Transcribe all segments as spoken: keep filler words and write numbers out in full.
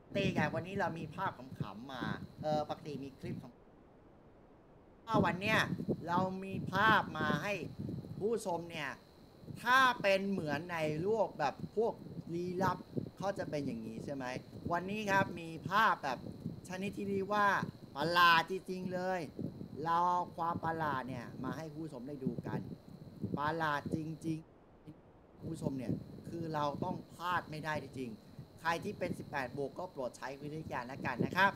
ตีไงวันนี้เรามีภาพขำๆมาเออปกติมีคลิปของวันเนี้ยเรามีภาพมาให้ผู้ชมเนี่ยถ้าเป็นเหมือนในโลกแบบพวกลี้ลับเขาจะเป็นอย่างนี้ใช่ไหมวันนี้ครับมีภาพแบบชนิดที่เรียกว่าประหลาดจริงๆเลยเราเอาความประหลาดเนี่ยมาให้ผู้ชมได้ดูกันประหลาดจริงๆผู้ชมเนี่ยคือเราต้องพลาดไม่ได้จริงๆใครที่เป็นสิบแปดบวกก็โปรดใช้วิธีการแล้วกันนะครับ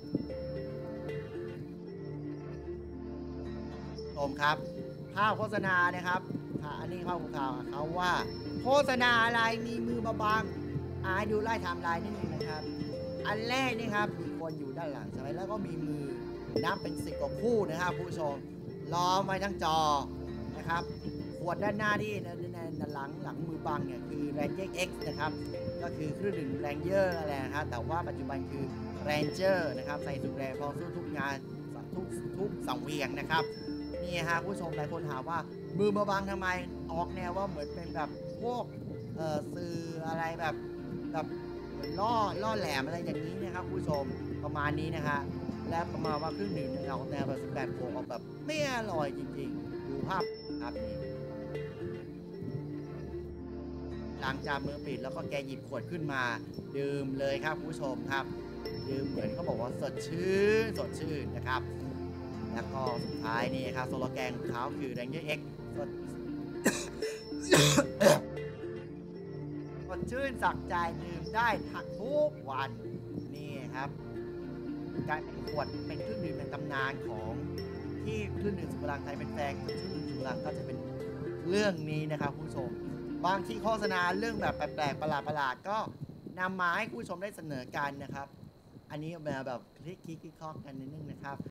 ชมครับภาพโฆษณานะครับอันนี้ภาพข่าวเขาว่าโฆษณาอะไรมีมือมาบังอ่าดูไล่ไทม์ไลน์นิดนึงนะครับอันแรกนี่ครับมีคนอยู่ด้านหลังใช่ไหมแล้วก็มีมือนับเป็นสิบกว่าคู่นะครับผู้ชมล้อมไว้ทั้งจอนะครับขวดด้านหน้าที่ในหลังหลังมือบังเนี่ยคือ Ranger X นะครับก็คือเครื่องดื่ม Ranger อะไรนะครับแต่ว่าปัจจุบันคือ Ranger นะครับใส่สุดแรงพอสู้ทุกงานทุกทุกสังเวียงนะครับนี่ฮะผู้ชมหลายคนถามว่ามือมาบังทำไมออกแนวว่าเหมือนเป็นแบบพวกเอ่อสื่ออะไรแบบแบบเหมือนล่อล่อแหลมอะไรอย่างนี้นะครับผู้ชมประมาณนี้นะฮะและประมาณว่าเครื่องดื่มออกแนวแบบสิบแปดโออกแบบไม่อร่อยจริงๆดูภาพครับนี่หลังจากมือปิดแล้วก็แกหยิบขวดขึ้นมาดื่มเลยครับผู้ชมครับดื่มเหมือนเขาบอกว่าสดชื่นสดชื่นนะครับแล้วก็สุดท้ายนี่ครับโซโลแกนของเขาคือ Ranger X สด สดชื่นสักใจดื่มได้ทุกวันนี่ครับการเป็นขวดเป็นเครื่องดื่มในตำนานของที่เครื่องดื่มสุราไทยเป็นแฟนกับเครื่องดื่มสุราก็จะเป็นเรื่องนี้นะครับผู้ชมบางที่โฆษณาเรื่องแบบแปลกๆประหลาดๆก็นำมาให้ผู้ชมได้เสนอกันนะครับอันนี้มาแบบคลิกคลิกคลิกคอกกันนิดนึงนะครับ